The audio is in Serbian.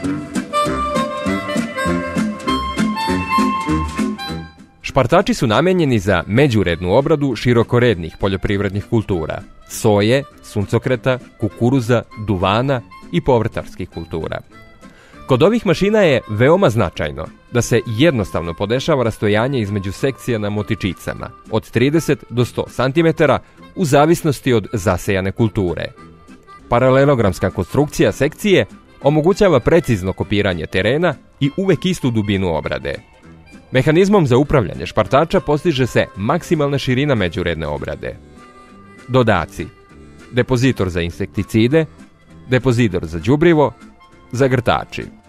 Špartači su namenjeni za međurednu obradu širokorednih poljoprivrednih kultura, soje, suncokreta, kukuruza, duvana i povrtarskih kultura. Kod ovih mašina je veoma značajno da se jednostavno podešava rastojanje između sekcija na motičicama od 30 do 100 cm u zavisnosti od zasejane kulture. Paralelogramska konstrukcija sekcije omogućava precizno kopiranje terena i uvek istu dubinu obrade. Mehanizmom za upravljanje špartača postiže se maksimalna širina međuredne obrade. Dodaci: depozitor za insekticide, depozitor za đubrivo, zagrtači.